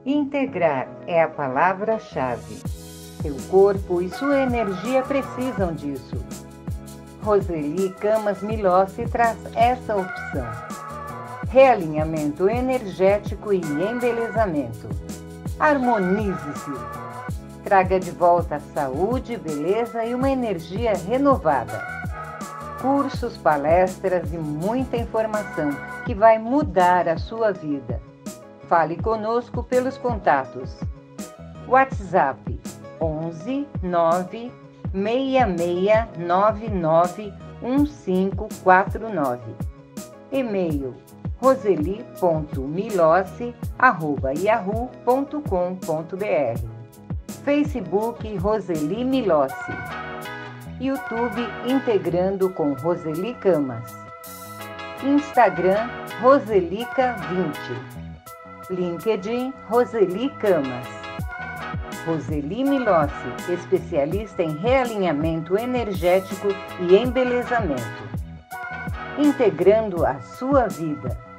Integrar é a palavra-chave. Seu corpo e sua energia precisam disso. Roseli Camas Milossi traz essa opção. Realinhamento energético e embelezamento. Harmonize-se. Traga de volta saúde, beleza e uma energia renovada. Cursos, palestras e muita informação que vai mudar a sua vida. Fale conosco pelos contatos. WhatsApp 11 9 6699 1549. E-mail roseli.milossi@yahoo.com.br. Facebook Roseli Milossi. YouTube Integrando com Roseli Camas. Instagram Roselica20. LinkedIn Roseli Camas. Roseli Milossi, especialista em realinhamento energético e embelezamento. Integrando a sua vida.